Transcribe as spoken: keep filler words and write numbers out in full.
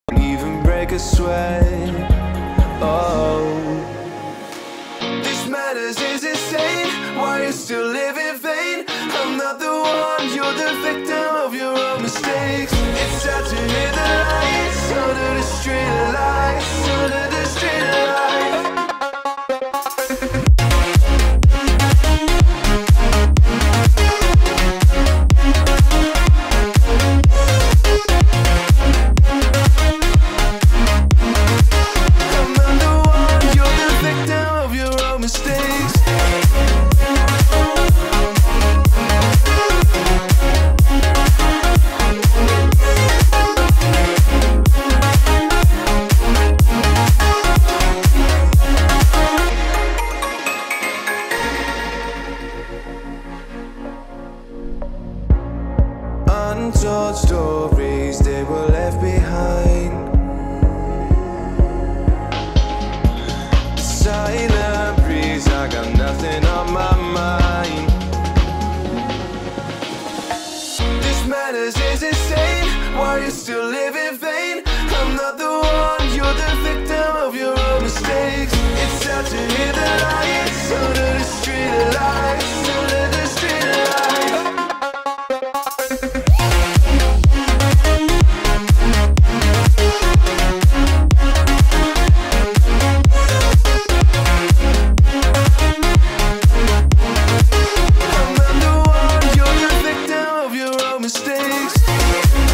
even break a sweat. Oh, this madness is insane. Why you still live in vain? I'm not the one, you're the victim of your own mistakes. It's time to hit the lights, under the street lights, under the street lights. Untold stories, they were left behind. Silent breeze, I got nothing on my mind. This madness is insane. Why you still live in vain? I'm not the one, you're the victim of your own mistakes. It's time to hit the lights, under the street lights, under the street lights. Mistakes.